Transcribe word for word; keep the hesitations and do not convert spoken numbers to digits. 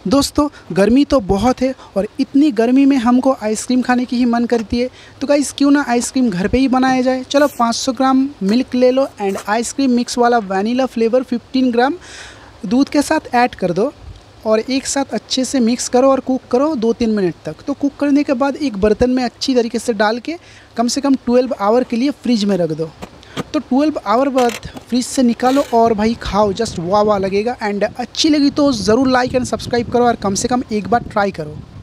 दोस्तों गर्मी तो बहुत है और इतनी गर्मी में हमको आइसक्रीम खाने की ही मन करती है। तो गाइस क्यों ना आइसक्रीम घर पे ही बनाया जाए। चलो पाँच सौ ग्राम मिल्क ले लो एंड आइसक्रीम मिक्स वाला वैनिला फ्लेवर पंद्रह ग्राम दूध के साथ ऐड कर दो और एक साथ अच्छे से मिक्स करो और कुक करो दो तीन मिनट तक। तो कुक करने के बाद एक बर्तन में अच्छी तरीके से डाल के कम से कम बारह आवर के लिए फ्रिज में रख दो। तो बारह आवर बाद फ्रिज से निकालो और भाई खाओ, जस्ट वाह वाह लगेगा। एंड अच्छी लगी तो ज़रूर लाइक एंड सब्सक्राइब करो और कम से कम एक बार ट्राई करो।